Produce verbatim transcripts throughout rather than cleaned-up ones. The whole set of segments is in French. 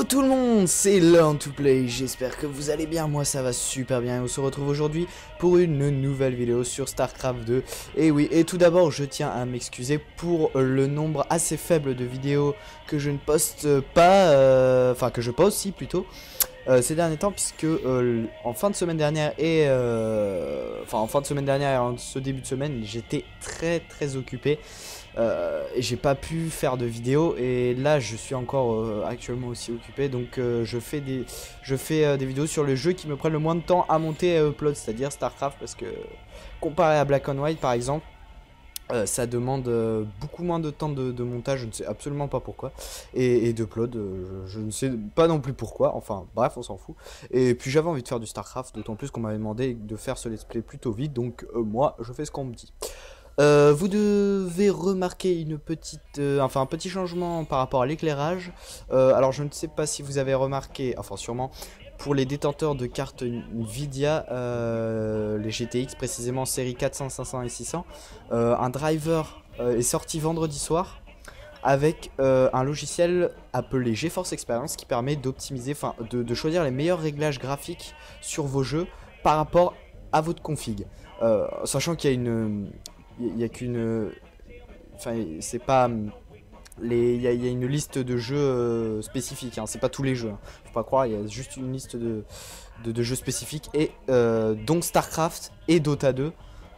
Yo tout le monde, c'est Learn to Play, j'espère que vous allez bien, moi ça va super bien et on se retrouve aujourd'hui pour une nouvelle vidéo sur StarCraft deux. Et oui, et tout d'abord je tiens à m'excuser pour le nombre assez faible de vidéos que je ne poste pas, euh, enfin que je poste si plutôt, euh, ces derniers temps puisque euh, en fin de semaine dernière et euh, enfin en fin de semaine dernière et en ce début de semaine j'étais très très occupé. Euh, et j'ai pas pu faire de vidéo et là je suis encore euh, actuellement aussi occupé, donc euh, je fais des je fais euh, des vidéos sur le jeu qui me prennent le moins de temps à monter et à upload, c'est-à-dire StarCraft, parce que comparé à Black and White par exemple, euh, ça demande euh, beaucoup moins de temps de, de montage, je ne sais absolument pas pourquoi, et, et d'upload, euh, je, je ne sais pas non plus pourquoi, enfin bref on s'en fout. Et puis j'avais envie de faire du StarCraft, d'autant plus qu'on m'avait demandé de faire ce let's play plutôt vite, donc euh, moi je fais ce qu'on me dit. Euh, vous devez remarquer une petite, euh, enfin un petit changement par rapport à l'éclairage. Euh, alors je ne sais pas si vous avez remarqué, enfin sûrement, pour les détenteurs de cartes Nvidia, euh, les G T X précisément série quatre cents, cinq cents et six cents, euh, un driver euh, est sorti vendredi soir avec euh, un logiciel appelé GeForce Experience qui permet d'optimiser, enfin de, de choisir les meilleurs réglages graphiques sur vos jeux par rapport à votre config. Euh, sachant qu'il y a une il y a qu'une, enfin c'est pas les, il y, y a une liste de jeux euh, spécifiques, hein, c'est pas tous les jeux, hein. Faut pas croire, il y a juste une liste de, de, de jeux spécifiques, et euh, donc StarCraft et Dota deux,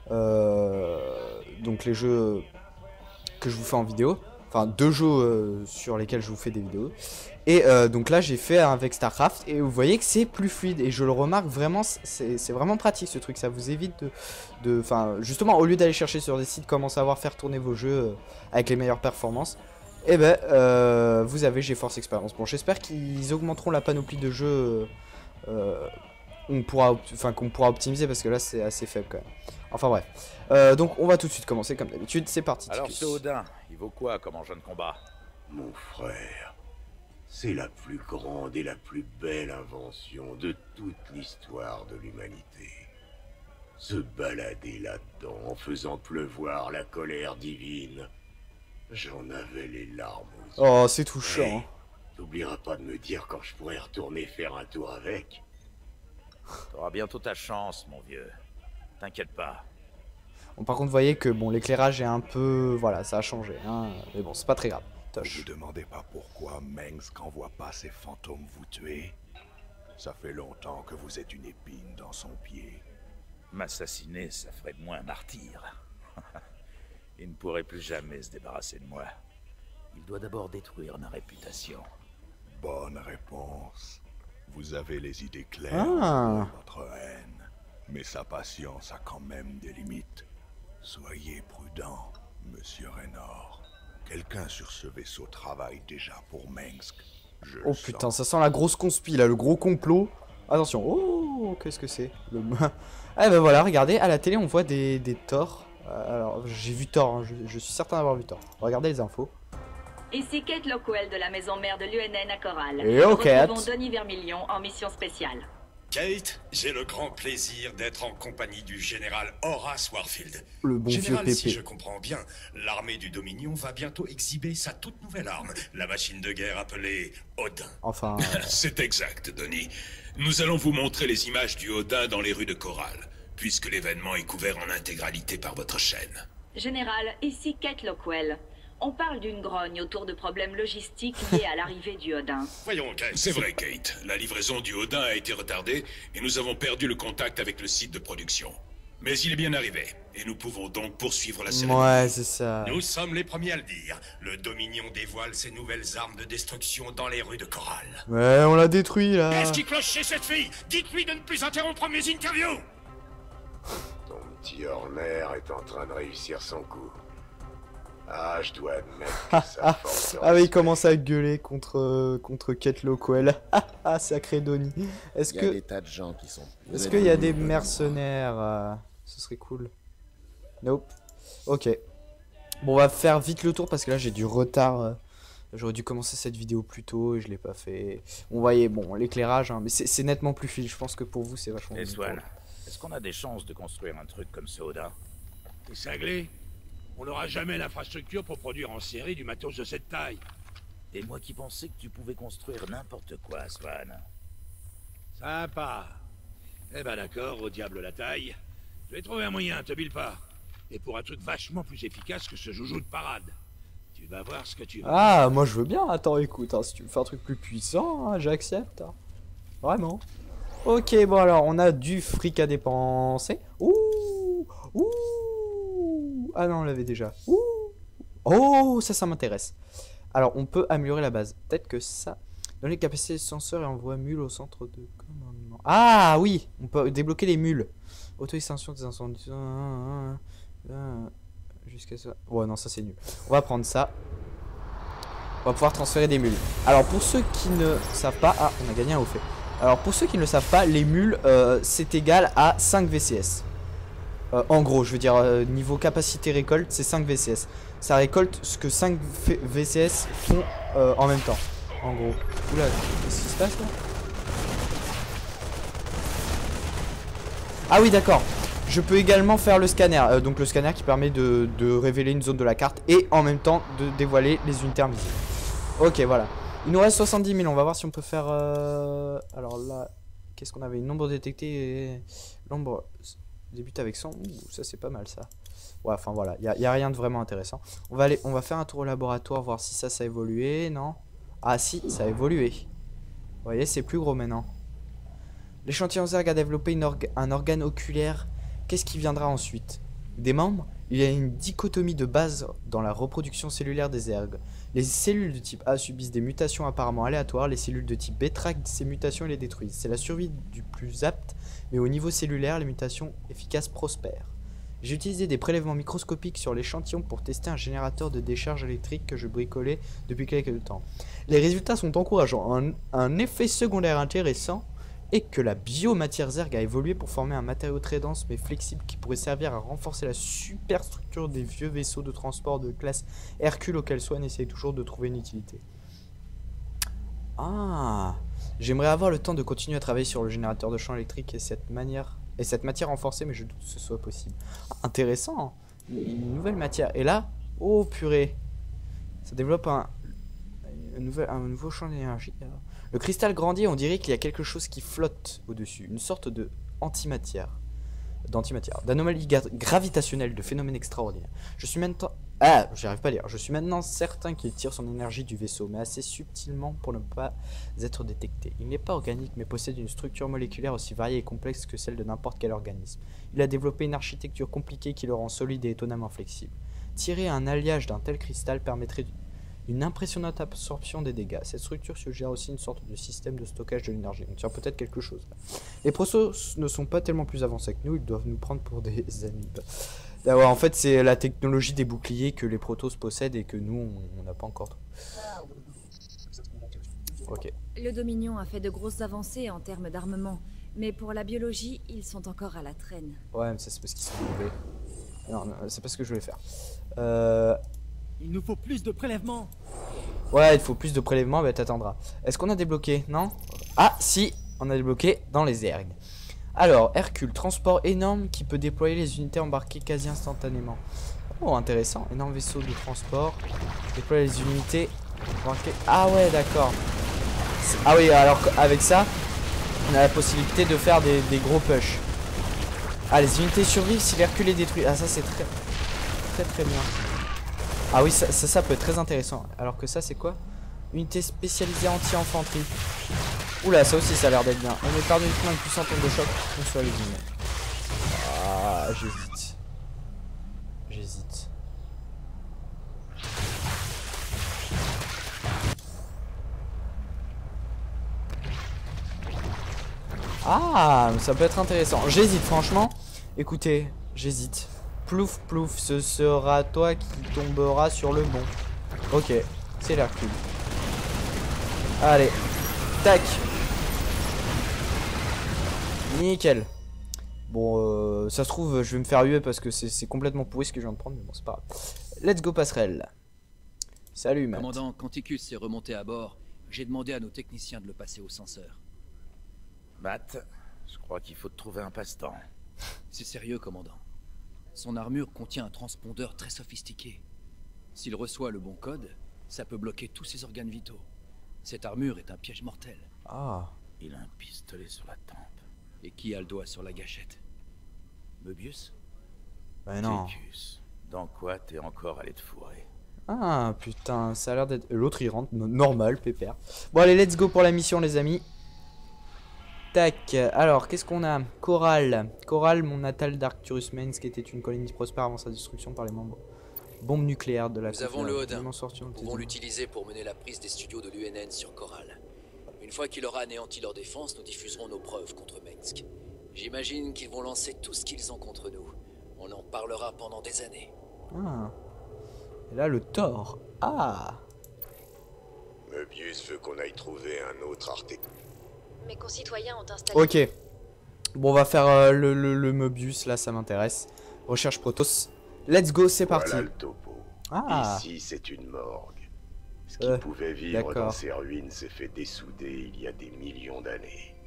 euh, donc les jeux que je vous fais en vidéo, enfin deux jeux euh, sur lesquels je vous fais des vidéos. Et euh, donc là j'ai fait avec StarCraft et vous voyez que c'est plus fluide, et je le remarque vraiment, c'est vraiment pratique ce truc, ça vous évite de, enfin justement, au lieu d'aller chercher sur des sites comment savoir faire tourner vos jeux euh, avec les meilleures performances, et ben euh, vous avez GeForce Experience. Bon, j'espère qu'ils augmenteront la panoplie de jeux euh, on pourra, enfin qu'on pourra optimiser, parce que là c'est assez faible quand même. Enfin bref, euh, donc on va tout de suite commencer comme d'habitude, c'est parti. Alors ce Odin, il vaut quoi comme engin de combat? Mon frère, c'est la plus grande et la plus belle invention de toute l'histoire de l'humanité. Se balader là-dedans en faisant pleuvoir la colère divine, j'en avais les larmes aux yeux. Oh, c'est touchant. Hey, t'oublieras pas de me dire quand je pourrais retourner faire un tour avec. T'auras bientôt ta chance, mon vieux. T'inquiète pas. Bon, par contre, vous voyez que bon, l'éclairage est un peu, voilà, ça a changé, hein. Mais bon, c'est pas très grave. Vous ne vous demandez pas pourquoi Mengsk envoie pas ses fantômes vous tuer? Ça fait longtemps que vous êtes une épine dans son pied. M'assassiner, ça ferait de moi un martyr. Il ne pourrait plus jamais se débarrasser de moi. Il doit d'abord détruire ma réputation. Bonne réponse. Vous avez les idées claires Ah. de votre haine. Mais sa patience a quand même des limites. Soyez prudent, monsieur Raynor. Quelqu'un sur ce vaisseau travaille déjà pour Mengsk. Je Oh putain, ça sent la grosse conspi là, le gros complot. Attention, oh, qu'est-ce que c'est le... Ah ben voilà, regardez, à la télé on voit des, des Thor. Alors j'ai vu Thor, hein, je, je suis certain d'avoir vu Thor. Regardez les infos. Ici Kate Lockwell de la maison mère de l'U N N à Coral. Et Nous oh, Kate. retrouvons Denis Vermilion en mission spéciale. Kate, j'ai le grand plaisir d'être en compagnie du général Horace Warfield. Le bon Général, vieux si Pépé. je comprends bien, l'armée du Dominion va bientôt exhiber sa toute nouvelle arme, la machine de guerre appelée Odin. Enfin... Euh... C'est exact, Denis. Nous allons vous montrer les images du Odin dans les rues de Coral, puisque l'événement est couvert en intégralité par votre chaîne. Général, ici Kate Lockwell. On parle d'une grogne autour de problèmes logistiques liés à l'arrivée du Odin. Voyons, Kate. C'est vrai, Kate. La livraison du Odin a été retardée et nous avons perdu le contact avec le site de production. Mais il est bien arrivé, et nous pouvons donc poursuivre la cérémonie. Ouais, c'est ça. Nous sommes les premiers à le dire. Le Dominion dévoile ses nouvelles armes de destruction dans les rues de Coral. Ouais, on l'a détruit là. Qu'est-ce qui cloche chez cette fille? Dites-lui de ne plus interrompre mes interviews. Ton petit Horner est en train de réussir son coup. Ah, je dois admettre que ça force. Ah oui, il commence à gueuler contre euh, contre Kate Lockwell. Ah, sacré Donnie. Est-ce que... Il y a des tas de gens qui sont... Est-ce qu'il y a des mercenaires euh... Ce serait cool. Nope. Ok. Bon, on va faire vite le tour parce que là j'ai du retard. euh, J'aurais dû commencer cette vidéo plus tôt et je l'ai pas fait. On voyait, bon, l'éclairage, hein, mais c'est nettement plus fluide. Je pense que pour vous c'est vachement... Et Swan, est-ce qu'on a des chances de construire un truc comme ce Odin? T'es cinglé? On n'aura jamais l'infrastructure pour produire en série du matos de cette taille. Et moi qui pensais que tu pouvais construire n'importe quoi, Swan. Sympa. Eh ben d'accord, au diable la taille. Je vais trouver un moyen, te bile pas. Et pour un truc vachement plus efficace que ce joujou de parade. Tu vas voir ce que tu veux. Ah, moi je veux bien. Attends, écoute, hein, si tu veux faire un truc plus puissant, hein, j'accepte. Hein. Vraiment. Ok, bon alors, on a du fric à dépenser. Ouh, ouh. Ah non, on l'avait déjà. Ouh. Oh, ça, ça m'intéresse. Alors, on peut améliorer la base. Peut-être que ça... Donner les capacités des senseurs et envoie mule au centre de commandement. Ah oui, on peut débloquer les mules. Auto-extension des incendies. Jusqu'à ça. Ouais, non, ça c'est nul. On va prendre ça. On va pouvoir transférer des mules. Alors, pour ceux qui ne savent pas... Ah, on a gagné un au fait. Alors, pour ceux qui ne le savent pas, les mules, euh, c'est égal à cinq V C S. Euh, en gros, je veux dire, euh, niveau capacité récolte, c'est cinq V C S. Ça récolte ce que cinq V C S font euh, en même temps. En gros. Oula, qu'est-ce qui se passe là? Ah oui, d'accord. Je peux également faire le scanner. Euh, donc le scanner qui permet de, de révéler une zone de la carte et en même temps de dévoiler les unités invisibles. Ok, voilà. Il nous reste soixante-dix mille. On va voir si on peut faire... Euh... Alors là, qu'est-ce qu'on avait? Nombre détecté. L'ombre débute avec cent. Ouh, ça c'est pas mal ça. Ouais, enfin voilà. Il n'y a, a rien de vraiment intéressant. On va, aller, on va faire un tour au laboratoire, voir si ça, ça a évolué. Non? Ah si, ça a évolué. Vous voyez, c'est plus gros maintenant. L'échantillon Zerg a développé une orga un organe oculaire. Qu'est-ce qui viendra ensuite? Des membres? Il y a une dichotomie de base dans la reproduction cellulaire des Zerg. Les cellules de type A subissent des mutations apparemment aléatoires. Les cellules de type B traquent ces mutations et les détruisent. C'est la survie du plus apte, mais au niveau cellulaire, les mutations efficaces prospèrent. J'ai utilisé des prélèvements microscopiques sur l'échantillon pour tester un générateur de décharge électrique que je bricolais depuis quelques temps. Les résultats sont encourageants. Un, un effet secondaire intéressant est que la biomatière Zerg a évolué pour former un matériau très dense mais flexible qui pourrait servir à renforcer la superstructure des vieux vaisseaux de transport de classe Hercule auxquels Swan essaye toujours de trouver une utilité. Ah, j'aimerais avoir le temps de continuer à travailler sur le générateur de champ électrique et cette manière... Et cette matière renforcée, mais je doute que ce soit possible. Ah, intéressant, hein. Une nouvelle matière. Et là, oh purée, ça développe un, un, nouvel, un nouveau champ d'énergie. Le cristal grandit, on dirait qu'il y a quelque chose qui flotte au-dessus. Une sorte de antimatière. D'antimatière. D'anomalie gravitationnelle, de phénomène extraordinaire. Je suis maintenant... Ah, j'arrive pas à lire. Je suis maintenant certain qu'il tire son énergie du vaisseau, mais assez subtilement pour ne pas être détecté. Il n'est pas organique, mais possède une structure moléculaire aussi variée et complexe que celle de n'importe quel organisme. Il a développé une architecture compliquée qui le rend solide et étonnamment flexible. Tirer un alliage d'un tel cristal permettrait une impressionnante absorption des dégâts. Cette structure suggère aussi une sorte de système de stockage de l'énergie. On tient peut-être quelque chose là. Les Protoss ne sont pas tellement plus avancés que nous, ils doivent nous prendre pour des amibes. Ah ouais, en fait, c'est la technologie des boucliers que les Protoss possèdent et que nous, on n'a pas encore. Ok. Le Dominion a fait de grosses avancées en termes d'armement, mais pour la biologie, ils sont encore à la traîne. Ouais, mais ça c'est parce qu'ils sont mauvais. Non, non c'est pas ce que je voulais faire. Euh... Il nous faut plus de prélèvements. Ouais, il faut plus de prélèvements, bah t'attendras. Est-ce qu'on a débloqué? Non? Ah, si, on a débloqué dans les Zerg. Alors, Hercule, transport énorme qui peut déployer les unités embarquées quasi instantanément. Oh, intéressant. Énorme vaisseau de transport. Déployer les unités embarquées. Ah ouais, d'accord. Ah oui, alors avec ça, on a la possibilité de faire des, des gros push. Ah, les unités survivent si l'Hercule est détruit. Ah, ça c'est très, très très bien. Ah oui, ça, ça, ça peut être très intéressant. Alors que ça, c'est quoi? Unité spécialisée anti-infanterie. Oula, ça aussi, ça a l'air d'être bien. On est perdu uniquement une puissante onde de choc contre les ennemis. Ah, j'hésite. J'hésite. Ah, ça peut être intéressant. J'hésite, franchement. Écoutez, j'hésite. Plouf, plouf, ce sera toi qui tombera sur le bon. Ok, c'est l'Hercule. Allez, tac. Nickel. Bon, euh, ça se trouve, je vais me faire huer parce que c'est complètement pourri ce que je viens de prendre, mais bon, c'est pas grave. Let's go passerelle. Salut, Matt. Commandant, quand Ticus s'est remonté à bord, j'ai demandé à nos techniciens de le passer au censeur. Matt, je crois qu'il faut te trouver un passe-temps. C'est sérieux, commandant. Son armure contient un transpondeur très sophistiqué. S'il reçoit le bon code, Ça peut bloquer tous ses organes vitaux. Cette armure est un piège mortel. Ah. Il a un pistolet sur la tempe. Et qui a le doigt sur la gâchette? Möbius? Bah non. Titus, dans quoi t'es encore allé te fourrer? Ah putain, ça a l'air d'être... L'autre il rentre, normal, pépère. Bon allez, let's go pour la mission les amis. Tac, alors qu'est-ce qu'on a? Coral. Coral, mon natal d'Arcturus Mens, qui était une colonie prospère avant sa destruction par les membres. Bombe nucléaire de la... Nous avons le Odin. Nous pouvons l'utiliser pour mener la prise des studios de l'U N N sur Coral. Une fois qu'il aura anéanti leur défense, nous diffuserons nos preuves contre Mengsk. J'imagine qu'ils vont lancer tout ce qu'ils ont contre nous. On en parlera pendant des années. Ah. Et là, le Thor. Ah. Möbius veut qu'on aille trouver un autre artefact. Mes concitoyens ont installé... Ok. Bon, on va faire euh, le, le, le Möbius, là, ça m'intéresse. Recherche Protoss. Let's go, c'est parti. Voilà le topo. Ah. Ici, c'est une morgue. Ce qui euh, pouvait vivre dans ces ruines s'est fait dessouder il y a des millions d'années.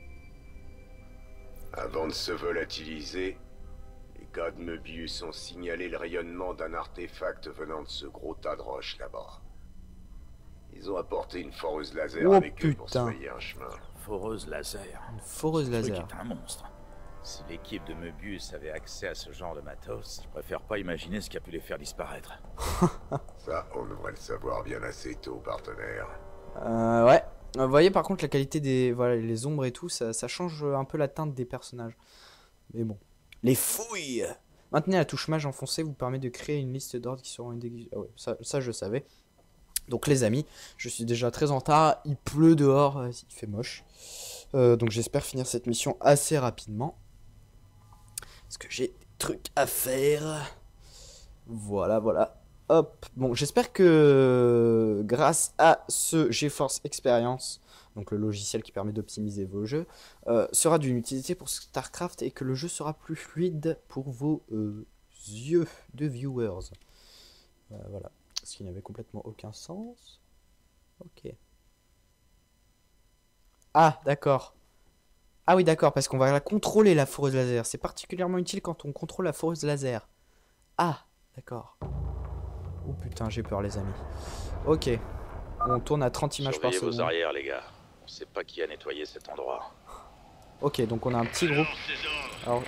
Avant de se volatiliser, les gars de Möbius ont signalé le rayonnement d'un artefact venant de ce gros tas de roches là-bas. Ils ont apporté une foreuse laser oh, avec putain. eux pour se frayer un chemin. Foreuse laser. Une foreuse laser. C'est un monstre. Si l'équipe de Möbius avait accès à ce genre de matos, je préfère pas imaginer ce qui a pu les faire disparaître. Ça, on devrait le savoir bien assez tôt, partenaire. Euh, ouais. Vous voyez par contre la qualité des... Voilà, les ombres et tout, ça, ça change un peu la teinte des personnages. Mais bon. Les fouilles. Maintenez la touche mage enfoncée vous permet de créer une liste d'ordres qui seront indéguisés. Ah ouais, ça, ça je savais. Donc les amis, je suis déjà très en retard. Il pleut dehors, il fait moche. Euh, donc j'espère finir cette mission assez rapidement. Parce que j'ai des trucs à faire. Voilà, voilà. Hop. Bon, j'espère que grâce à ce GeForce Experience, donc le logiciel qui permet d'optimiser vos jeux, euh, sera d'une utilité pour StarCraft et que le jeu sera plus fluide pour vos euh, yeux de viewers. Euh, voilà. Ce qui n'avait complètement aucun sens. Ok. Ah, d'accord. Ah oui, d'accord, parce qu'on va la contrôler, la foreuse laser. C'est particulièrement utile quand on contrôle la foreuse laser. Ah, d'accord. Oh putain, j'ai peur, les amis. Ok. On tourne à trente images par seconde. Surveillez vos arrières, les gars. On sait pas qui a nettoyé cet endroit. Ok, donc on a un petit groupe. Alors...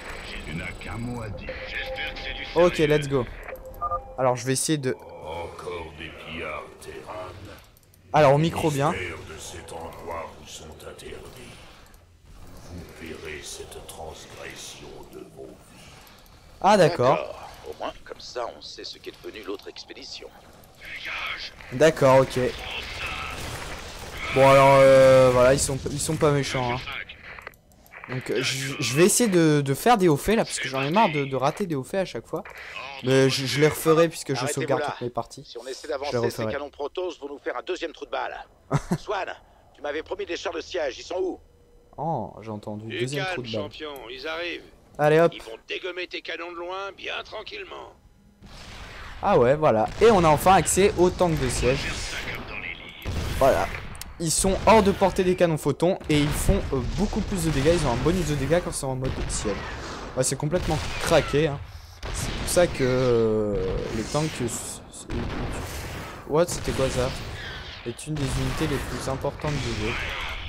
Ok, let's go. Alors, je vais essayer de... Encore des pillards terranes. Alors, au micro bien. De cet endroit vous sont interdits. Vous paierez cette transgression de vos vies. Ah, d'accord. Au moins, comme ça, on sait ce qu'est devenu l'autre expédition. D'accord, ok. Bon, alors, euh, voilà, ils sont, ils sont pas méchants. Hein. Donc, je, je vais essayer de, de faire des hauts faits, là, parce que j'en ai marre de, de rater des hauts faits à chaque fois. Mais je, je les referai, puisque je sauvegarde toutes mes parties. Si on essaie d'avancer, ces canons Protoss vont nous faire un deuxième trou de balle. Swan, tu m'avais promis des chars de siège, ils sont où? Oh, j'ai entendu. Du Deuxième calme, trou de balle. champion, ils arrivent. Allez, hop. Ils vont dégommer tes canons de loin, bien tranquillement. Ah ouais, voilà. Et on a enfin accès au tank de siège. Voilà. Ils sont hors de portée des canons photons et ils font euh, beaucoup plus de dégâts. Ils ont un bonus de dégâts quand c'est en mode siège. Ouais, c'est complètement craqué. Hein. C'est pour ça que euh, les tanks... What, c'était quoi ça? Est une des unités les plus importantes du jeu.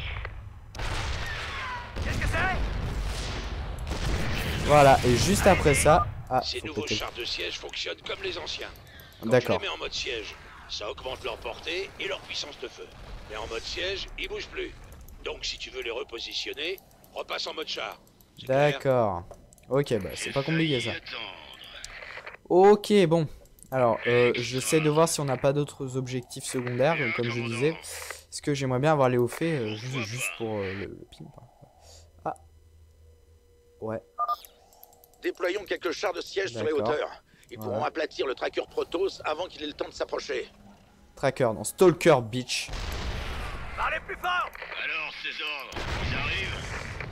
Voilà, et juste après ça... Ah, ces nouveaux chars de siège fonctionnent comme les anciens. D'accord. Tu les mets en mode siège, ça augmente leur portée et leur puissance de feu. Mais en mode siège, ils bougent plus. Donc si tu veux les repositionner, repasse en mode char. D'accord. Ok, bah c'est pas compliqué ça. Ok, bon. Alors, euh, j'essaie de voir si on n'a pas d'autres objectifs secondaires, comme je disais. Parce que j'aimerais bien avoir les hauts faits, euh, juste, juste pour euh, le, le pimp. Ah. Ouais. Déployons quelques chars de siège sur les hauteurs. Ils voilà. pourront aplatir le tracker Protoss avant qu'il ait le temps de s'approcher. Tracker dans Stalker Beach. Parlez plus fort! Alors, ces ordres, ils arrivent.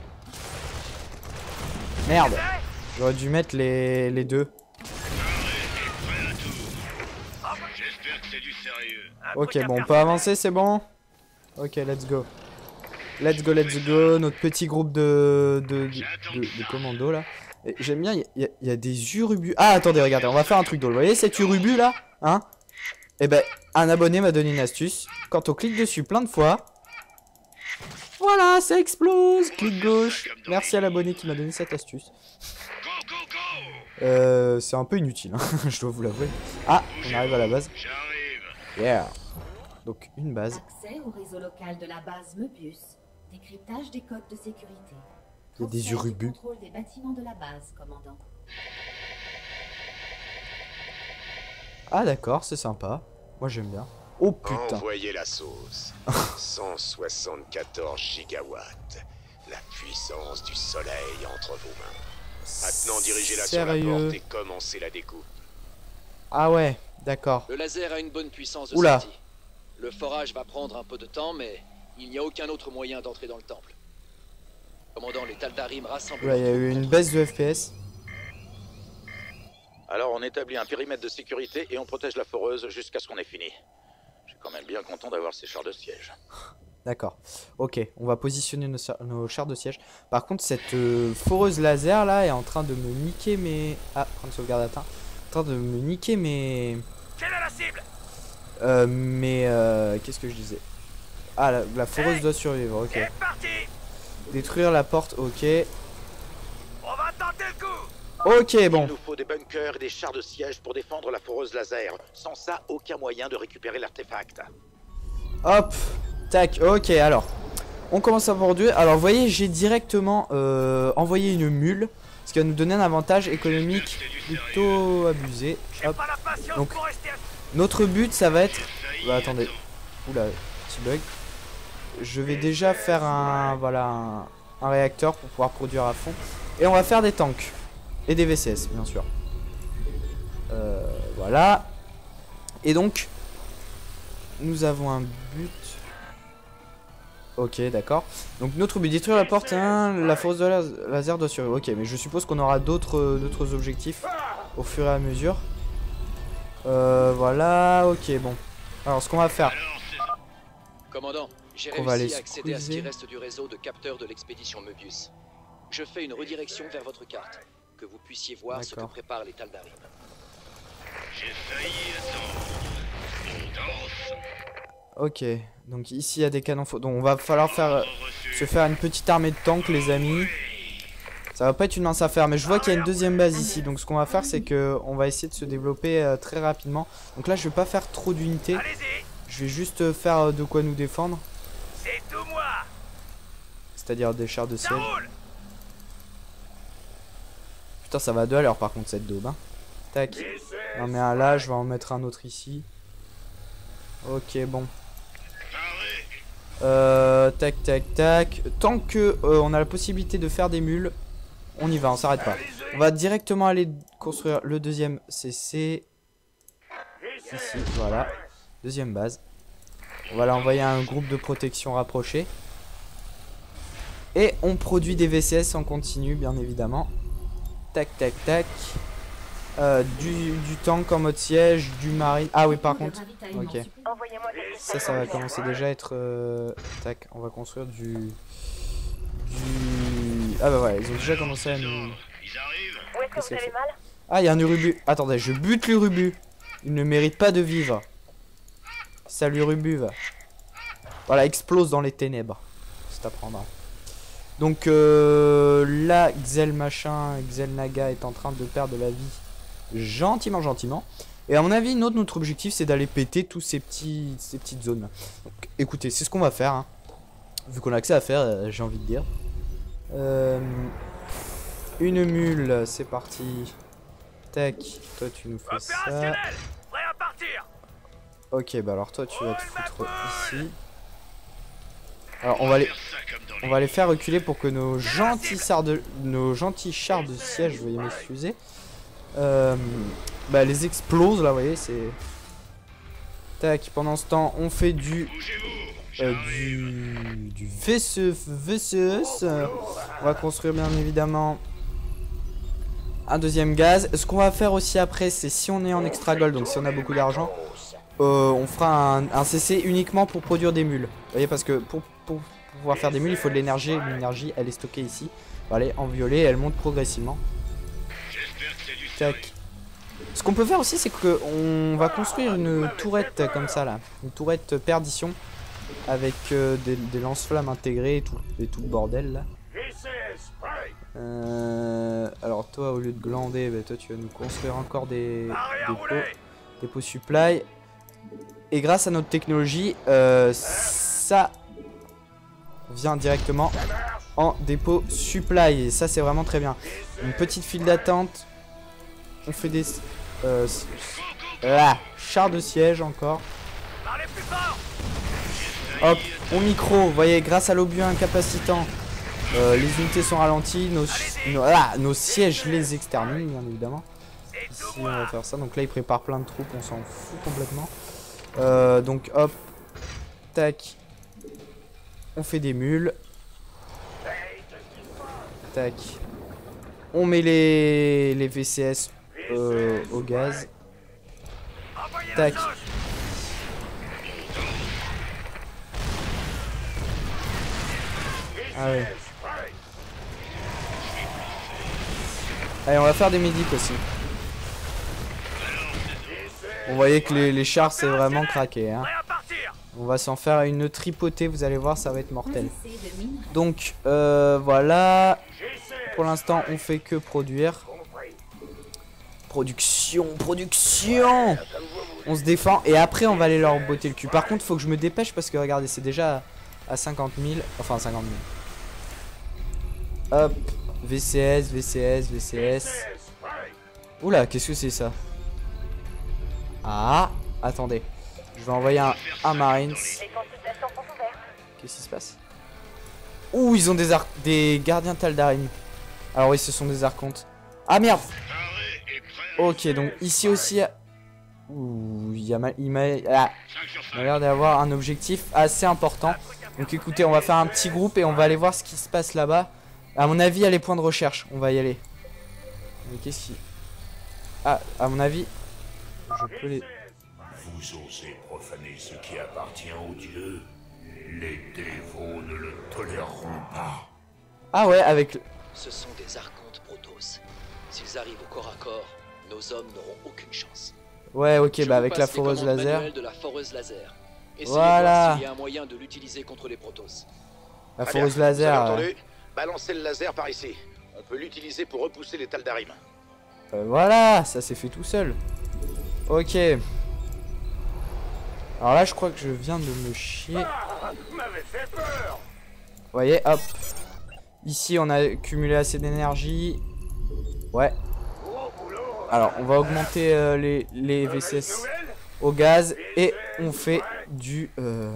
Merde! J'aurais dû mettre les, les deux. J'espère que c'est du sérieux. Ok, bon, on peut avancer, c'est bon? Ok, let's go. Let's go, let's go. Notre petit groupe de, de, de, de, de commandos là. J'aime bien, il y, y, y a des urubus. Ah, attendez, regardez, on va faire un truc drôle. Vous voyez cet urubu là? Hein? Et ben, un abonné m'a donné une astuce. Quand on clique dessus plein de fois, voilà, ça explose. Clic gauche. Merci à l'abonné qui m'a donné cette astuce. Euh, c'est un peu inutile, hein, je dois vous l'avouer. Ah, on arrive à la base. Yeah. Donc une base. Accès au réseau local de la base Möbius. Décryptage des codes de sécurité. Il y a des urubus. Contrôle des bâtiments de la base, commandant. Ah d'accord, c'est sympa. Moi j'aime bien. Oh putain. Envoyez la sauce. cent soixante-quatorze gigawatts. La puissance du soleil entre vos mains. Maintenant, dirigez-la sur la porte et commencez la découpe. Ah ouais, d'accord. Le laser a une bonne puissance de Oula. sortie. Le forage va prendre un peu de temps, mais il n'y a aucun autre moyen d'entrer dans le temple. Commandant, les Taldarim rassemblent... Là, il y a eu une baisse de F P S. Alors on établit un périmètre de sécurité et on protège la foreuse jusqu'à ce qu'on ait fini. Je suis quand même bien content d'avoir ces chars de siège. D'accord. Ok, on va positionner nos, nos chars de siège. Par contre, cette euh, foreuse laser là est en train de me niquer mes... Ah, prendre sauvegarde atteint. En train de me niquer mes... Quelle est la cible? Euh, mais... Euh, Qu'est-ce que je disais? Ah, la, la foreuse hey, doit survivre, ok. C'est parti. Détruire la porte, ok. On va tenter le coup. Ok, bon. Il nous faut des bunkers et des chars de siège pour défendre la foreuse laser. Sans ça, aucun moyen de récupérer l'artefact. Hop. Tac, ok, alors. On commence à voir deux. Alors, vous voyez, j'ai directement euh, envoyé une mule. Ce qui va nous donner un avantage économique plutôt abusé. Hop. Donc, notre but, ça va être... Bah, attendez. Oula, petit bug. Je vais déjà faire un... Voilà, un, un réacteur pour pouvoir produire à fond. Et on va faire des tanks. Et des V C S, bien sûr. Euh, voilà. Et donc, nous avons un but... Ok, d'accord. Donc notre but, détruire la porte, hein, la foreuse de la laser doit survivre. Ok, mais je suppose qu'on aura d'autres euh, d'autres objectifs au fur et à mesure. Euh, voilà, ok, bon. Alors ce qu'on va faire... Commandant, j'ai réussi à accéder à ce qui reste du réseau de capteurs de l'expédition Möbius. Je fais une redirection vers votre carte, que vous puissiez voir ce que préparent les Taldarim. J'ai failli attendre. Ok, donc ici il y a des canons faux. Donc on va falloir faire euh, se faire une petite armée de tanks, les amis. Ça va pas être une mince affaire, mais je vois qu'il y a une deuxième base ici. Donc ce qu'on va faire, c'est que on va essayer de se développer euh, très rapidement. Donc là, je vais pas faire trop d'unités. Je vais juste faire euh, de quoi nous défendre. C'est-à-dire des chars de siège. Putain, ça va à deux à l'heure par contre cette daube. Hein. Tac. On en met un là, je vais en mettre un autre ici. Ok, bon. Euh, tac, tac, tac. Tant que euh, on a la possibilité de faire des mules, on y va, on s'arrête pas. On va directement aller construire le deuxième C C. Ici, voilà. Deuxième base. On va l'envoyer à un groupe de protection rapproché. Et on produit des V C S en continu, bien évidemment. Tac, tac, tac. Euh, du, du tank en mode siège, du marine. Ah oui, par contre. Ok. Ça, ça va commencer déjà à être. Euh... Tac, on va construire du. Du. Ah bah voilà, ils ont déjà commencé à nous. Qu'est-ce que c'est ? Ah, il y a un urubu. Attendez, je bute l'urubu. Il ne mérite pas de vivre. Salut urubu, va. Voilà, explose dans les ténèbres. C'est à prendre. Donc euh, là, Xel machin, Xel Naga est en train de perdre de la vie. Gentiment, gentiment. Et à mon avis, notre, notre objectif, c'est d'aller péter tous ces, petits, ces petites zones. Donc, écoutez, c'est ce qu'on va faire. Hein. Vu qu'on a que ça à faire, euh, j'ai envie de dire. Euh, une mule, c'est parti. Tac, toi tu nous fais ça. Ok, bah alors toi tu vas te foutre ici. Alors on va les, on va les faire reculer pour que nos gentils chars de, nos gentils chars de siège, veuillez m'excuser. Euh, bah les explose là, vous voyez, c'est... Tac, pendant ce temps, on fait du... Euh, du... Du V C S. On va construire bien évidemment un deuxième gaz. Ce qu'on va faire aussi après, c'est si on est en extra gold, donc si on a beaucoup d'argent, euh, on fera un, un C C uniquement pour produire des mules. Vous voyez, parce que pour, pour pouvoir faire des mules, il faut de l'énergie. L'énergie, elle est stockée ici. Allez, en violet, elle monte progressivement. Tac. Ce qu'on peut faire aussi, c'est qu'on va construire une tourette comme ça là. Une tourette perdition. Avec euh, des, des lance-flammes intégrées et tout, et tout le bordel là. Euh, alors toi, au lieu de glander, bah, toi tu vas nous construire encore des, des pots. Des pots supply. Et grâce à notre technologie, euh, ça vient directement en dépôt supply. Et ça c'est vraiment très bien. Une petite file d'attente. On fait des... Euh, ah, chars de siège encore. Hop, on micro, vous voyez, grâce à l'obus incapacitant, euh, les unités sont ralenties, nos, nos, ah, nos sièges les exterminent, bien évidemment. Ici, on va faire ça. Donc là, il prépare plein de troupes, on s'en fout complètement. Euh, donc hop, tac, on fait des mules. Tac, on met les, les V C S euh, au gaz. Tac. Ah ouais. Allez, on va faire des médics aussi. Vous voyez que les, les chars c'est vraiment craqué hein. On va s'en faire une tripotée, vous allez voir, ça va être mortel. Donc euh, voilà. Pour l'instant on fait que produire. Production, production. On se défend et après on va aller leur botter le cul. Par contre faut que je me dépêche parce que regardez, c'est déjà à cinquante mille. Enfin cinquante mille. Hop, V C S, V C S, V C S. Oula, qu'est-ce que c'est ça? Ah, attendez. Je vais envoyer un, un Marines. Qu'est-ce qui se passe? Ouh, ils ont des, ar des gardiens Tal'Darim. Alors oui, ce sont des archontes. Ah merde. Ok, donc ici aussi... Ouh, il y a, mal, il m'a ah, il a l'air d'avoir un objectif assez important. Donc écoutez, on va faire un petit groupe et on va aller voir ce qui se passe là-bas. À mon avis, il y a les points de recherche. On va y aller. Mais qu'est-ce qui... Ah, à mon avis... Je peux les... Vous osez profaner ce qui appartient aux dieux. Les dévots ne le toléreront pas. Ah ouais, avec... Ce sont des archontes Protoss. S'ils arrivent au corps à corps, nos hommes n'auront aucune chance. Ouais, ok, Je bah avec la vous passe les foreuse commandes laser. manuelles de la foreuse laser. Essayez Voilà. de voir s'il y a un moyen de l'utiliser contre les Protoss. La foreuse laser. Vous avez entendu ? Balancez le laser par ici. On peut l'utiliser pour repousser les Tal'Darim. Euh, voilà, ça s'est fait tout seul. Ok. Alors là, je crois que je viens de me chier. Vous voyez, hop. Ici, on a accumulé assez d'énergie. Ouais. Alors, on va augmenter euh, les, les V C S au gaz. Et on fait du... Euh...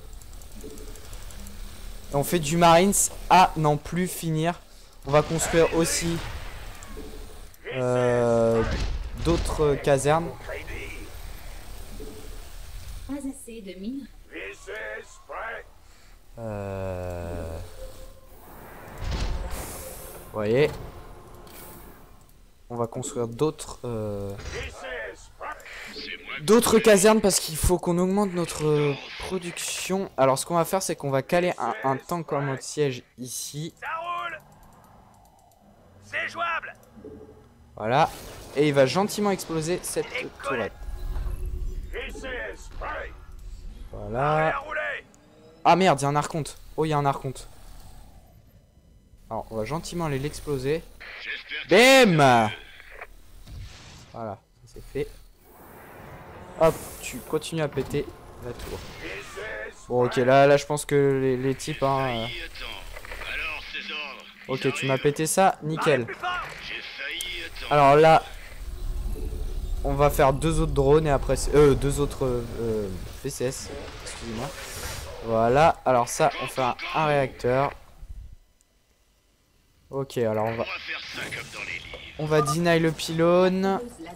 On fait du Marines à n'en plus finir. On va construire aussi euh, d'autres casernes. Pas assez de mines. Euh... Vous voyez, on va construire d'autres euh... d'autres casernes parce qu'il faut qu'on augmente notre euh, production. Alors ce qu'on va faire, c'est qu'on va caler un, un tank en mode siège ici. C'est jouable. Voilà. Et il va gentiment exploser cette tourette. Voilà. Ah merde, il y a un archonte. Oh, il y a un archonte. Alors, on va gentiment aller l'exploser. Bam! Voilà, ça c'est fait. Hop, tu continues à péter la tour. Bon, ok, là, là je pense que les, les types... Hein, euh... Ok, tu m'as pété ça, nickel. Alors là, on va faire deux autres drones et après... Euh, deux autres euh, V C S. Excusez-moi. Voilà, alors ça, on fait un, un réacteur. Ok, alors on va... On va deny le pylône.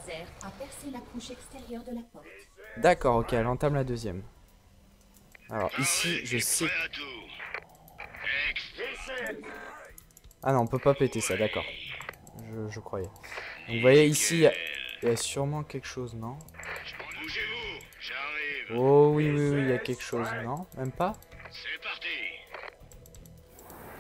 D'accord, ok, elle entame la deuxième. Alors ici, je sais... Ah non, on peut pas péter ça, d'accord. Je, je croyais. Donc vous voyez ici, il y, a... y a sûrement quelque chose, non? Oh oui, oui, oui, il y a quelque chose, non? Même pas?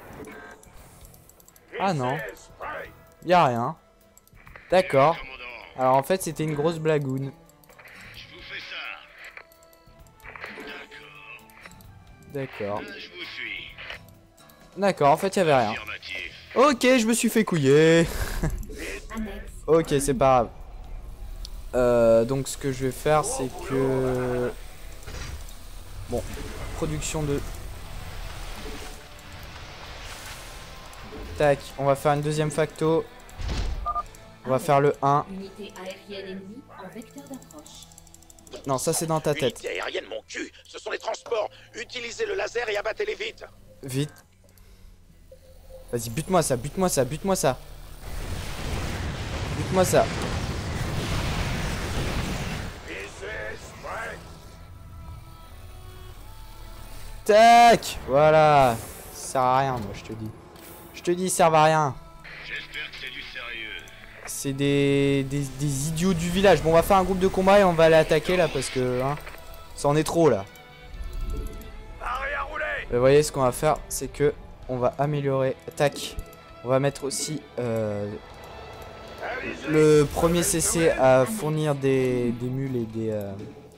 Ah non. Il y a rien. D'accord. Alors en fait c'était une grosse blagoune. Je vous fais ça. D'accord. Là, je vous suis. D'accord, en fait il y avait rien. Ok, je me suis fait couiller. Ok, c'est pas grave. Euh, donc ce que je vais faire c'est que... Bon, production de... Tac, on va faire une deuxième facto. On va faire le un. Unité aérienne ennemie en vecteur d'approche. Non, ça c'est dans ta tête. Unité aérienne, mon cul. Ce sont les transports. Utilisez le laser et abattez-les vite. Vite. Vas-y, bute-moi ça, bute-moi ça, bute-moi ça. Bute-moi ça. Tac. Voilà. Ça sert à rien, moi, je te dis. Je te dis, ça sert à rien. J'espère que c'est du sérieux. C'est des, des, des idiots du village. Bon, on va faire un groupe de combat et on va aller attaquer là parce que hein, ça en est trop là. Vous voyez, ce qu'on va faire, c'est que on va améliorer. Tac. On va mettre aussi euh, le premier C C à fournir des, des mules et des. Euh...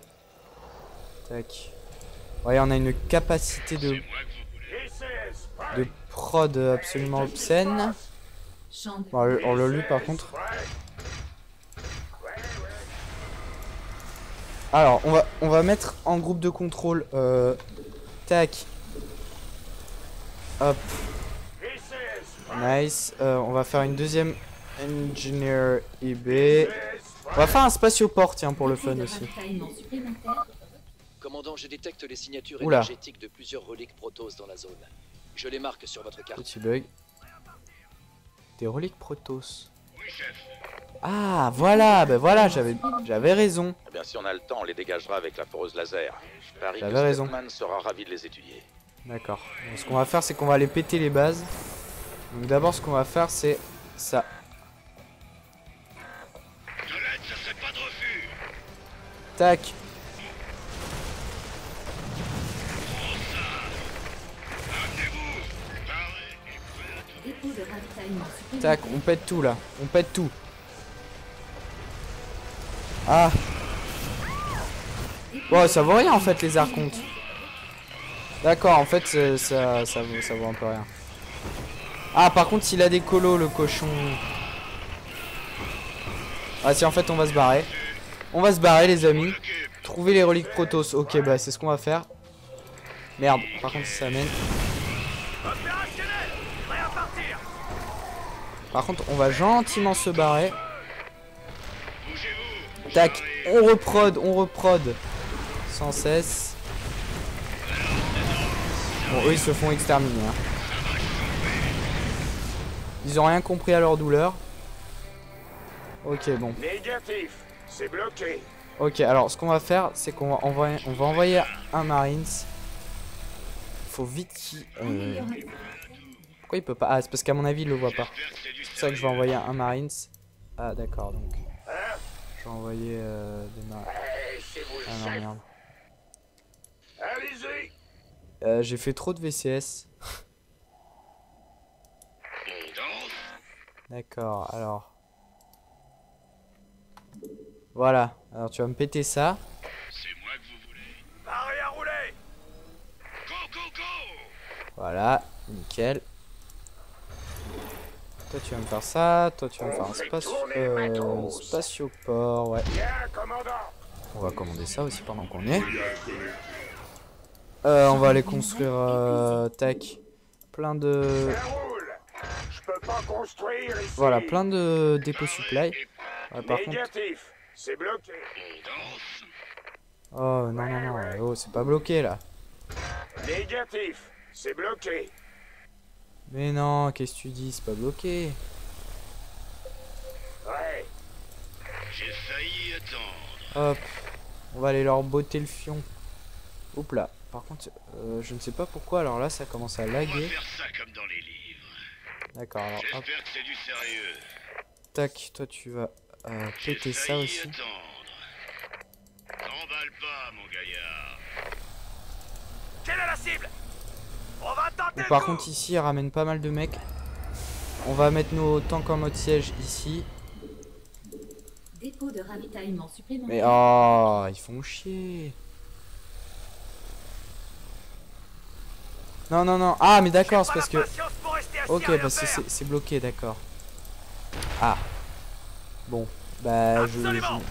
Tac. Vous voyez, on a une capacité de de prod absolument obscène. Bon, on l'a lu par contre. Alors, on va, on va mettre en groupe de contrôle. Euh, tac. Hop. Nice. Euh, on va faire une deuxième Engineer I B. On va faire un spatioport, tiens, pour le fun aussi. Commandant, je détecte les signatures Oula. énergétiques de plusieurs reliques Protoss dans la zone. Je les marque sur votre carte. Petit bug. Des reliques Protoss. Ah, voilà, ben voilà, j'avais j'avais raison. Eh bien, si on a le temps, on les dégagera avec la foreuse laser. Je parie que J'avais raison. Stepman sera ravi de les étudier. D'accord. Ce qu'on va faire, c'est qu'on va aller péter les bases. Donc d'abord, ce qu'on va faire, c'est ça. Tac. Tac, on pète tout là. On pète tout. Ah. Bon, ça vaut rien en fait les archontes. D'accord, en fait ça, ça, ça, vaut, ça vaut un peu rien. Ah, par contre, s'il a des colos, le cochon. Ah, si, en fait, on va se barrer. On va se barrer, les amis. Trouver les reliques Protoss. Ok, bah, c'est ce qu'on va faire. Merde, par contre, ça mène. Par contre, on va gentiment se barrer. Tac, on reprod, on reprod. Sans cesse. Bon, eux, ils se font exterminer. Hein. Ils ont rien compris à leur douleur. Ok, bon. Négatif, c'est bloqué. Ok, alors, ce qu'on va faire, c'est qu'on va envoyer, on va envoyer un Marines. Faut vite qu'il... Euh... Pourquoi il peut pas? Ah, c'est parce qu'à mon avis, il le voit pas. C'est pour ça que je vais envoyer un Marines. Ah, d'accord, donc... Je vais envoyer euh, des Marines. Ah non, merde. Allez-y. Euh, j'ai fait trop de V C S. D'accord, alors... Voilà, alors tu vas me péter ça. C'est moi que vous voulez. Paré à rouler. Go, go, go. Voilà, nickel. Toi tu vas me faire ça, toi tu vas me faire un spatio, euh, spatioport, ouais. On va commander ça aussi pendant qu'on y est. Euh, on va aller construire, euh, tac, plein de... Voilà, plein de dépôts supply. Ouais, par contre... C'est bloqué. Oh non non non, oh c'est pas bloqué là. Négatif, c'est bloqué. Mais non, qu'est-ce que tu dis, c'est pas bloqué. Ouais. J'ai failli attendre. Hop, on va aller leur botter le fion. Oups là, par contre, euh, je ne sais pas pourquoi, alors là ça commence à laguer. On va faire ça comme dans les livres. D'accord, alors hop. J'espère que c'est du sérieux. Tac, toi tu vas euh, péter ça aussi. T'emballe pas, mon gaillard. Quelle est la cible? On va tenter. Bon, par contre ici, il ramène pas mal de mecs. On va mettre nos tanks en mode siège ici. dépôt de ravitaillement supplémentaire. Mais oh, ils font chier. Non, non, non. Ah, mais d'accord, c'est parce que... Ok, parce que c'est bloqué, d'accord. Ah. Bon, bah, je...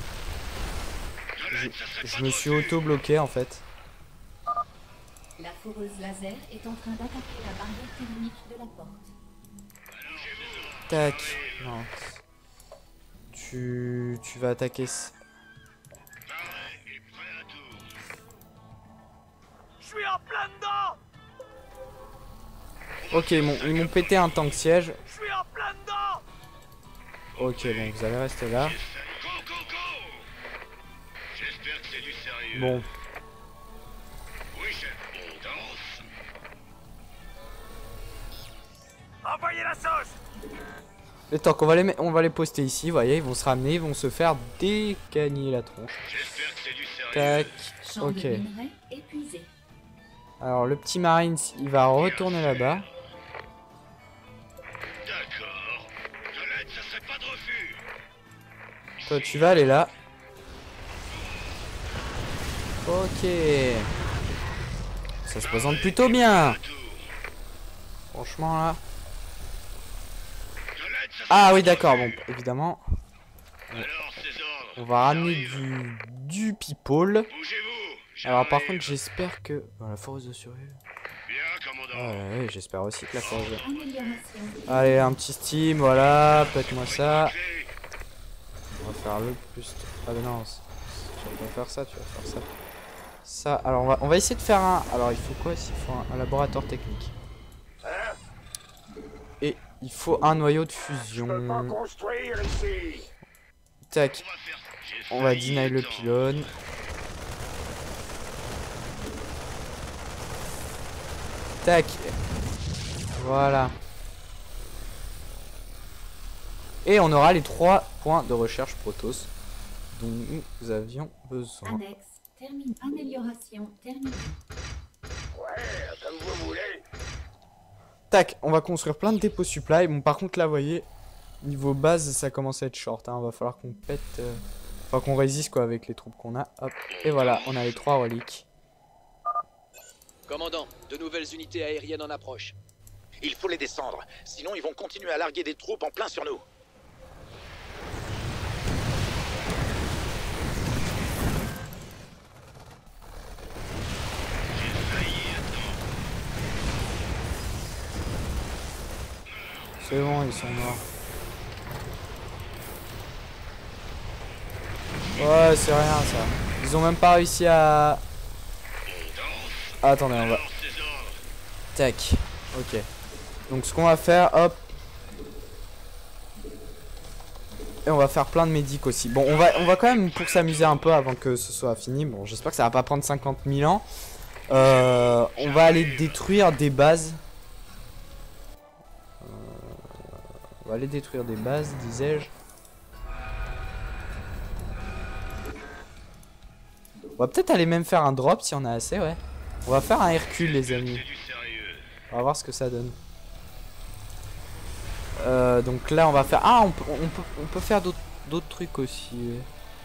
Je, je, je me suis auto-bloqué, en fait. La foreuse laser est en train d'attaquer la barrière thermique de la porte. Tac. Non. Tu... Tu vas attaquer... Je suis en plein dedans. Ok, ils m'ont pété un tank siège. Je suis en plein dedans. Ok, bon, vous allez rester là. Bon. Envoyez la sauce. Les tanks, on va les, on va les poster ici, vous voyez, ils vont se ramener, ils vont se faire décagner la tronche. Tac, ok. Alors le petit Marines, il va retourner là-bas. Toi, tu vas aller là. Ok. Ça se présente plutôt bien. Franchement là. Ah oui d'accord, bon évidemment. On va ramener du, du people. Alors par contre j'espère que... Bon, la force de survie. Ouais, ouais j'espère aussi que la force de... Allez un petit steam, voilà, pète-moi ça. On va faire le plus... Ah mais non, tu vas pas faire ça, tu vas faire ça. Ça, alors on va, on va essayer de faire un... Alors il faut quoi? Il faut un, un laboratoire technique. Et il faut un noyau de fusion. Tac. On va deny le pylône. Tac. Voilà. Et on aura les trois points de recherche Protoss dont nous avions besoin. Annexe, termine. Amélioration terminée. Ouais, comme vous voulez. Tac, on va construire plein de dépôts supply. Bon, par contre, là, vous voyez, niveau base, ça commence à être short. Hein. Va falloir qu'on pète. Euh... Enfin, qu'on résiste quoi avec les troupes qu'on a. Hop. Et voilà, on a les trois reliques. Commandant, de nouvelles unités aériennes en approche. Il faut les descendre, sinon ils vont continuer à larguer des troupes en plein sur nous. C'est bon, ils sont morts. Ouais, c'est rien ça. Ils ont même pas réussi à... Ah, attendez, on va... Tac. Ok. Donc ce qu'on va faire, hop. Et on va faire plein de médics aussi. Bon, on va, on va quand même, pour s'amuser un peu avant que ce soit fini. Bon, j'espère que ça va pas prendre cinquante mille ans. Euh, on va aller détruire des bases. Euh, on va aller détruire des bases, disais-je. On va peut-être aller même faire un drop si on a assez, ouais. On va faire un Hercule, les amis. On va voir ce que ça donne. Euh, donc là, on va faire... Ah, on peut, on peut, on peut faire d'autres trucs aussi. Ouais.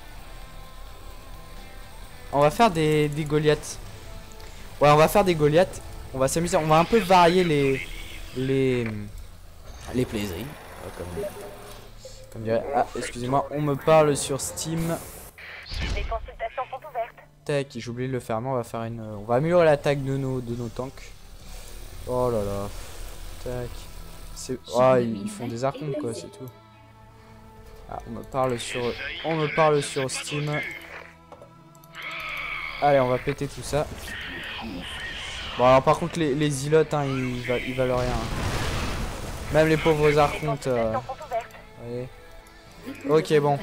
On va faire des, des Goliaths. Ouais, on va faire des Goliaths. On va s'amuser. On va un peu varier les... Les... Les plaisirs. Comme, comme dirait... Ah, excusez-moi. On me parle sur Steam. Les consultations sont ouvertes. Tac, j'ai oublié de le fermer. On va faire une... On va améliorer l'attaque de nos, de nos tanks. Oh là là. Tac. Ah, ils font des archons quoi, c'est tout. Ah, on me parle sur... On me parle sur Steam. Allez, on va péter tout ça. Bon, alors par contre, les, les îlotes, hein, ils, va, ils valent rien. Même les pauvres archontes. Euh... Allez. Ok, bon.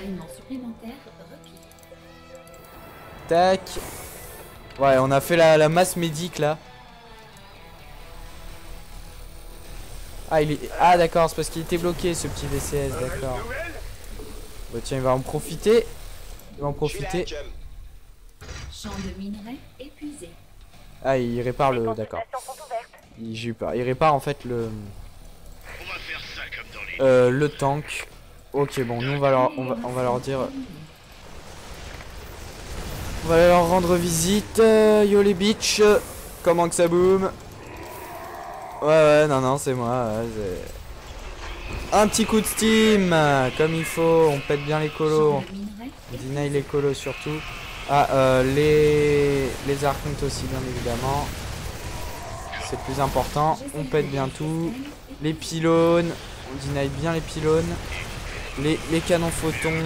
Tac. Ouais, on a fait la, la masse médic là. Ah, il est... ah d'accord, c'est parce qu'il était bloqué ce petit V C S, d'accord. Bah tiens, il va en profiter. Il va en profiter. Champ de minerais épuisé. Ah, il répare le... D'accord. J'ai eu peur. Il répare en fait le... Euh, le tank. Ok, bon, nous on va leur, on va, on va leur dire... On va aller leur rendre visite. Euh, yo les bitches. Comment que ça boum? Ouais ouais non non c'est moi. Ouais, un petit coup de steam comme il faut. On pète bien les colos. On deny les colos surtout. Ah euh, les les archontes aussi bien évidemment. C'est le plus important. On pète bien tout. Les pylônes. On deny bien les pylônes. Les, les canons photons.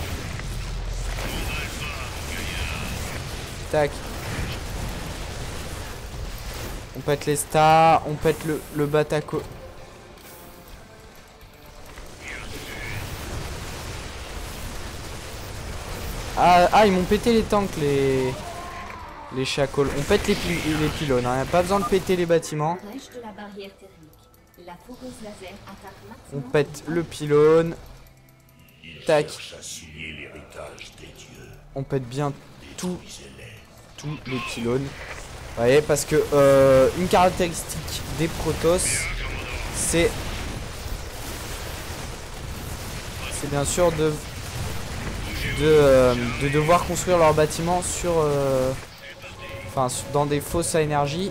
Tac. On pète les stars. On pète le, le bataco. Ah, ah ils m'ont pété les tanks les les chacols. On pète les, pil les pylônes. Hein. Pas besoin de péter les bâtiments. On pète le pylône. Tac. On pète bien tout, tous les pylônes. Vous voyez, parce que euh, une caractéristique des Protoss, c'est c'est bien sûr de de, euh, de devoir construire leurs bâtiments sur, euh, enfin, dans des fosses à énergie.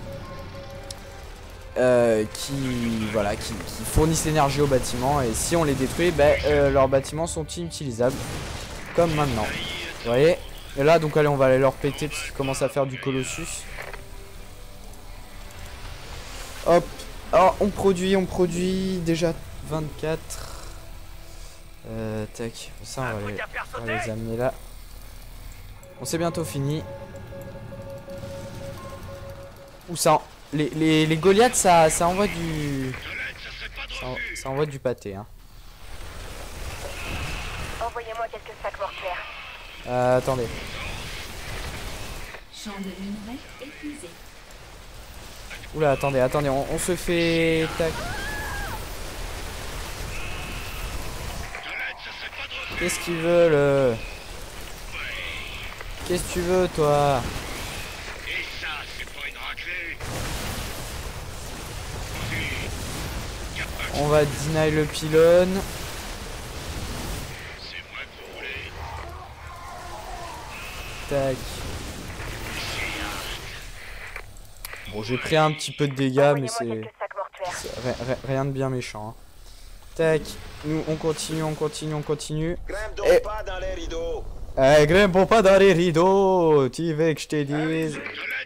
Euh, qui voilà qui, qui fournissent l'énergie aux bâtiments, et si on les détruit, ben, euh, leurs bâtiments sont inutilisables comme maintenant, vous voyez. Et là donc allez, on va aller leur péter parce qu'ils commencent à faire du Colossus. Hop, alors on produit on produit déjà vingt-quatre. Euh, tac, ça on va, les, on va les amener là. On s'est bientôt fini. Où ça? Les, les, les Goliaths, ça, ça envoie du... Ça, ça envoie du pâté, hein. Envoyez-moi quelques sacs mortuaires. Euh, attendez. Champ de minerai épuisé. Oula, attendez, attendez, on, on se fait... Tac. Qu'est-ce qu'il veut, le... Qu'est-ce que tu veux, toi? On va deny le pylône. Tac. Bon, j'ai pris un petit peu de dégâts, mais c'est rien de bien méchant. Hein. Tac. Nous, on continue, on continue, on continue. Et... Pas dans les rideaux. Eh, grimpe pas dans les rideaux. Tu veux que je te dise?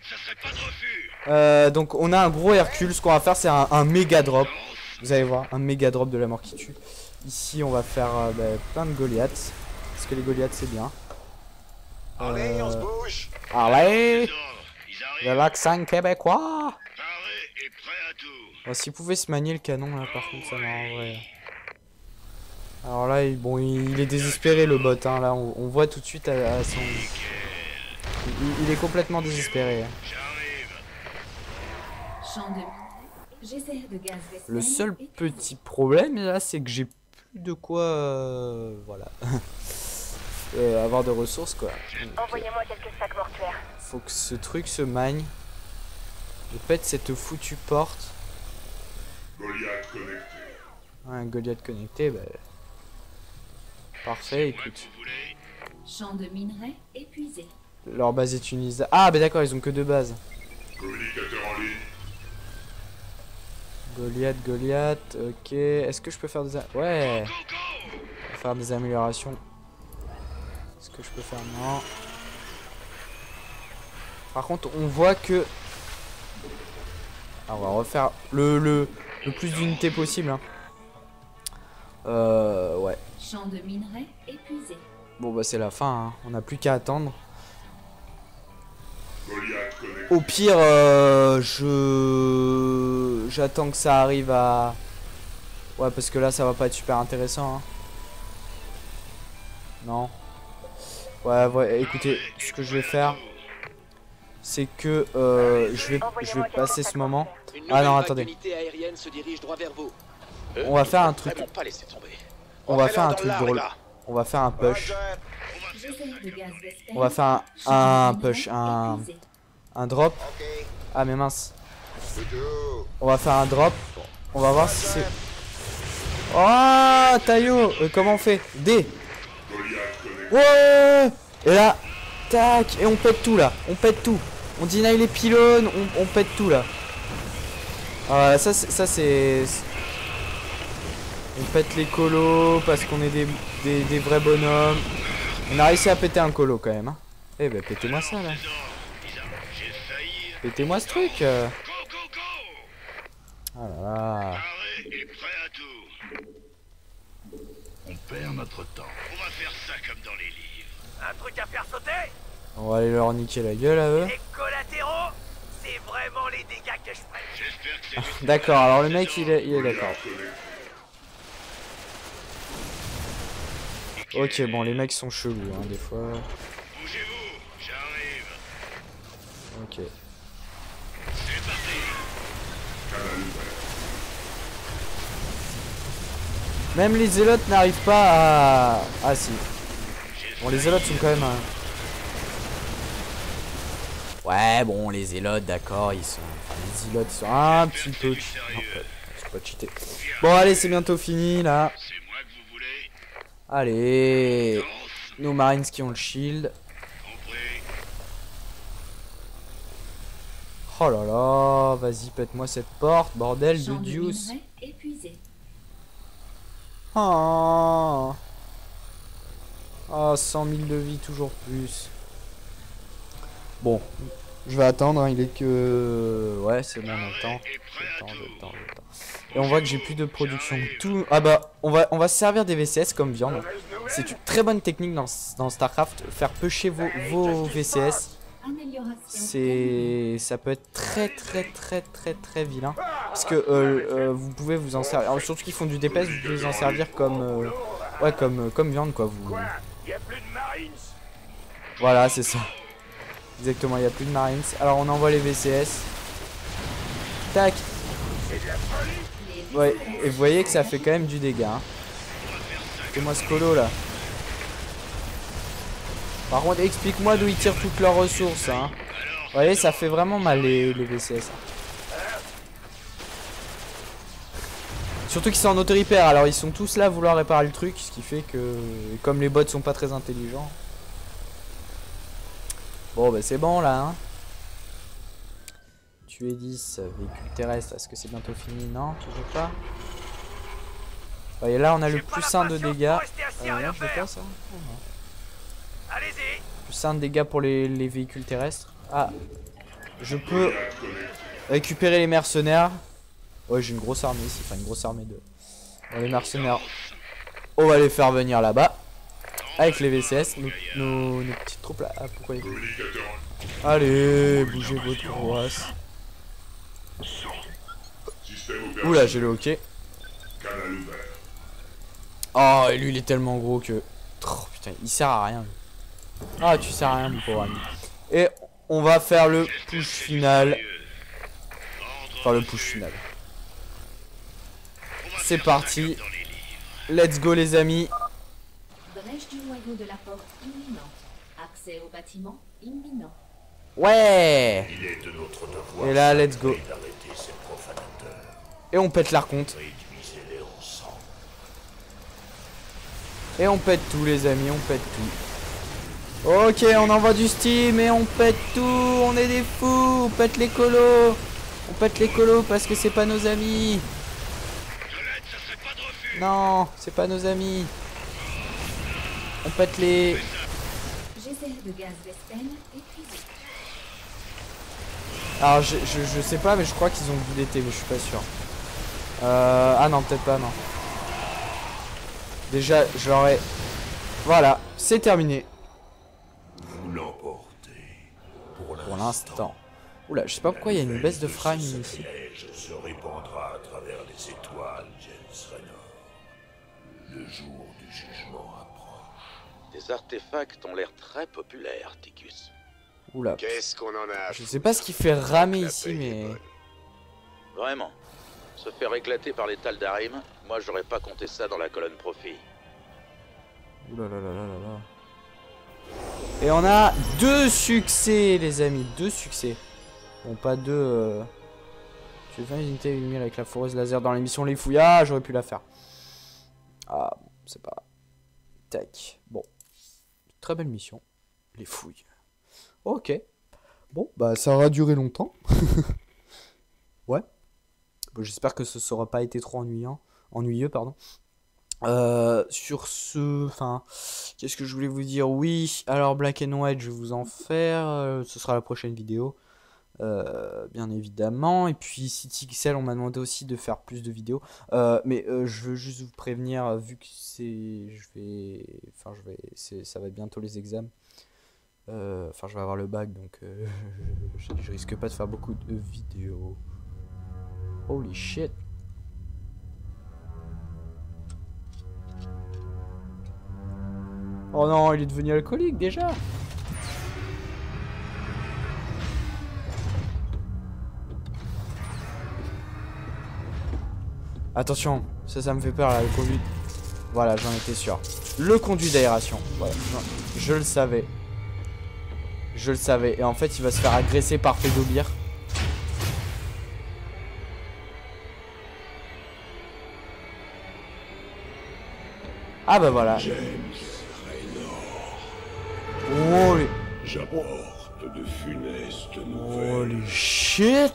Euh, donc, on a un gros Hercule. Ce qu'on va faire, c'est un, un méga drop. Vous allez voir, un méga drop de la mort qui tue. Ici, on va faire euh, bah, plein de Goliaths. Parce que les Goliaths, c'est bien. Euh... Allez, on se bouge. Allez, le l'accent québécois. Bon, s'il pouvait se manier le canon, là, par contre, ça m'arrangerait. Alors là, il, bon, il, il est désespéré, le bot. Hein, là, on, on voit tout de suite à, à son... Il, il est complètement désespéré. Hein. Champ de... De gaz le seul petit problème là, c'est que j'ai plus de quoi euh, voilà euh, avoir de ressources quoi. Envoyez-moi quelques sacs mortuaires. Faut que ce truc se magne. Je pète cette foutue porte. Goliath connecté. Ouais, un Goliath connecté, bah... Parfait, écoute. Champ de minerai épuisé. Leur base est utilisable. Ah bah d'accord, ils ont que deux bases. Communicateur en ligne. Goliath, Goliath, ok. Est-ce que je peux faire des... Ouais. Faire des améliorations. Est-ce que je peux faire... Non. Par contre, on voit que... Ah, on va refaire le, le, le plus d'unités possible. Hein. Euh... Ouais. Champ de minerai épuisé. Bon bah c'est la fin, hein. On n'a plus qu'à attendre. Au pire, euh, je j'attends que ça arrive à... Ouais, parce que là, ça va pas être super intéressant. Hein. Non. Ouais, ouais, écoutez, ce que je vais faire, c'est que euh, je vais, je vais passer ce moment. Ah non, attendez. On va faire un truc. On va faire un truc drôle. On va faire un push. On va faire un, un push, un... Un drop. Ah mais mince. On va faire un drop. On va voir si c'est... Oh Tayo, euh, comment on fait? D. Ouais. Et là, Tac. Et on pète tout là. On pète tout. On deny les pylônes. On, on pète tout là. Ah, ça, ça c'est... On pète les colos parce qu'on est des, des, des vrais bonhommes. On a réussi à péter un colo quand même. Hein. Eh ben pétez-moi ça là. Pétez-moi ce truc. Euh... Oh là là. On perd notre temps. On va faire ça comme dans les livres. Un truc à faire sauter? On va aller leur niquer la gueule à eux. Les collatéraux, c'est vraiment les dégâts que je ferai. D'accord, alors le mec il est, il est d'accord. Ok, bon, les mecs sont chelous, hein, des fois. Bougez-vous, j'arrive. Ok. C'est parti. Même les zélotes n'arrivent pas à... Ah si. Bon, les zélotes sont quand même... Un... Ouais, bon, les zélotes, d'accord, ils sont... Enfin, les zélotes, ils sont un petit peu... Non, c'est pas cheaté. Bon, allez, c'est bientôt fini, là. Allez, nos marines qui ont le shield. Oh là là, vas-y, pète-moi cette porte, bordel de Deuce. Oh. Oh, cent mille de vie, toujours plus. Bon, je vais attendre, hein, il est que... Ouais, c'est bon, on attend. J'attends, j'attends, j'attends. Et on voit que j'ai plus de production. Tout... Ah bah, on va, on va se servir des V C S comme viande. C'est une très bonne technique dans, dans StarCraft. Faire pêcher vos, vos V C S. C'est... Ça peut être très très très très très vilain. Parce que euh, euh, vous pouvez vous en servir. Alors, surtout qu'ils font du D P S, vous pouvez vous en servir comme... Euh... Ouais, comme, comme viande quoi. Vous... Voilà, c'est ça. Exactement, il n'y a plus de Marines. Alors on envoie les V C S. Tac. Ouais, et vous voyez que ça fait quand même du dégât. Hein. Fais-moi ce colo là. Par contre, explique-moi d'où ils tirent toutes leurs ressources. Hein. Vous voyez, ça fait vraiment mal les, les V C S. Surtout qu'ils sont en auto-repair. Alors ils sont tous là à vouloir réparer le truc. Ce qui fait que, comme les bots sont pas très intelligents. Bon, bah c'est bon là. Hein. Tuer dix véhicules terrestres, est-ce que c'est bientôt fini? Non, toujours pas. Et là on a le plus un de dégâts. Euh, non, je l'ai pas ça. Oh, plus un de dégâts pour les, les véhicules terrestres. Ah, je peux récupérer les mercenaires. Ouais, j'ai une grosse armée ici, enfin une grosse armée de... Bon, les mercenaires, on va les faire venir là-bas. Avec les V C S, nos, nos, nos petites troupes là. Ah, pourquoi il... Allez, bougez votre paroisse. Oula, j'ai le hockey. Oh, et lui il est tellement gros que... Oh putain, il sert à rien. Ah, tu sers à rien mon pauvre ami. Et on va faire le push final. Enfin le push final. C'est parti. Let's go les amis. Brèche du noyau de la porte imminente. Accès au bâtiment imminent. Ouais. Il est de notre devoir. Et là, let's go. D'arrêter ces profanateurs. Et on pète l'archonte. Et on pète tout les amis, on pète tout. Ok, on envoie du steam et on pète tout. On est des fous, on pète les colos. On pète les colos parce que c'est pas nos amis. Non, c'est pas nos amis. On pète les... Geyser de gaz Vespen épuisé. Alors je, je, je sais pas mais je crois qu'ils ont vu l'été mais je suis pas sûr. Euh... Ah non peut-être pas non. Déjà j'aurais... Voilà, c'est terminé. Vous l'emportez. Pour l'instant. Oula, je sais pas pourquoi il y a une baisse de frame ici. Ce se répandra à travers les étoiles, James Raynor. Le jour du jugement approche. Tes artefacts ont l'air très populaires, Ticus. Oula. Qu'est-ce qu'on en a? Je sais pas ce qui fait ramer ici, mais... Vraiment. Se faire éclater par les Taldarim, moi j'aurais pas compté ça dans la colonne profit. Oula là là là là là. Et on a deux succès, les amis. Deux succès. Bon, pas deux... Euh... Tu veux faire une unité lumière avec la foreuse laser dans l'émission Les Fouilles. Ah, j'aurais pu la faire. Ah, bon, c'est pas... Tac. Bon. Très belle mission. Les Fouilles. Ok. Bon, bah ça aura duré longtemps. Ouais. Bon, j'espère que ce sera pas été trop ennuyant. Ennuyeux, pardon. Euh, sur ce, enfin, qu'est-ce que je voulais vous dire? Oui, alors Black and White, je vais vous en faire. Euh, ce sera la prochaine vidéo. Euh, bien évidemment, et puis CityXL on m'a demandé aussi de faire plus de vidéos, euh, mais euh, je veux juste vous prévenir, vu que c'est, je vais, enfin je vais, c'est, ça va être bientôt les examens, euh, enfin je vais avoir le bac, donc euh, je, je risque pas de faire beaucoup de vidéos. Holy shit. Oh non, il est devenu alcoolique déjà. Attention, ça, ça me fait peur là, le conduit. Voilà, j'en étais sûr. Le conduit d'aération. Voilà, je, je le savais. Je le savais. Et en fait, il va se faire agresser par Pédobir. Ah bah voilà. Oh les... J'apporte de funestes nouvelles. Holy shit.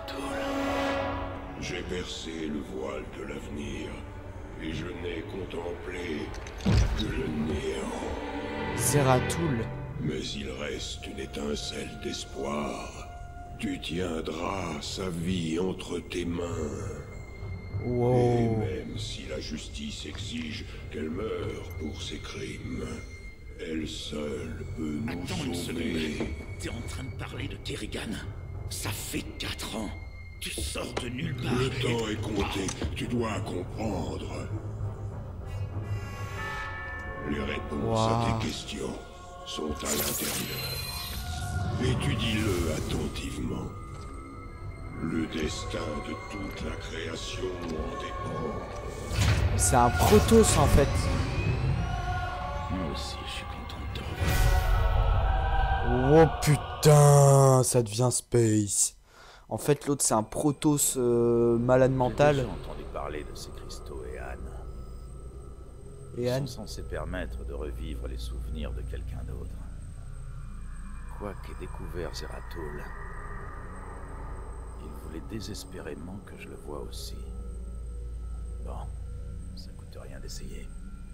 J'ai percé le voile de l'avenir et je n'ai contemplé que le néant. Zeratul. Mais il reste une étincelle d'espoir. Tu tiendras sa vie entre tes mains. Wow. Et même si la justice exige qu'elle meure pour ses crimes, elle seule peut nous Attends une sauver. seconde. T'es en train de parler de Kerrigan? Ça fait quatre ans. Tu sors de nulle part. Le temps est compté, tu dois comprendre. Les réponses Wow. à tes questions sont à l'intérieur. Étudie-le attentivement. Le destin de toute la création en dépend. C'est un Protoss en fait. Moi aussi, je suis content de te revoir. Oh putain, ça devient space. En fait, l'autre, c'est un Protoss euh, malade mental. J'ai déjà entendu parler de ces cristaux et Anne. Et Ils Anne sont censés permettre de revivre les souvenirs de quelqu'un d'autre. Quoi qu'ait découvert Zeratul, il voulait désespérément que je le voie aussi. Bon, ça coûte rien d'essayer.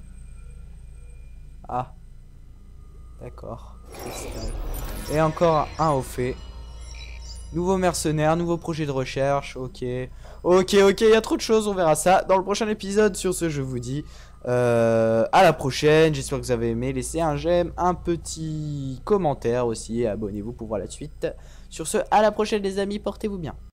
Ah. D'accord. Et encore un au fait. Nouveau mercenaire, nouveau projet de recherche, ok. Ok, ok, il y a trop de choses, on verra ça dans le prochain épisode. Sur ce, je vous dis euh, à la prochaine. J'espère que vous avez aimé. Laissez un j'aime, un petit commentaire aussi. Et abonnez-vous pour voir la suite. Sur ce, à la prochaine les amis, portez-vous bien.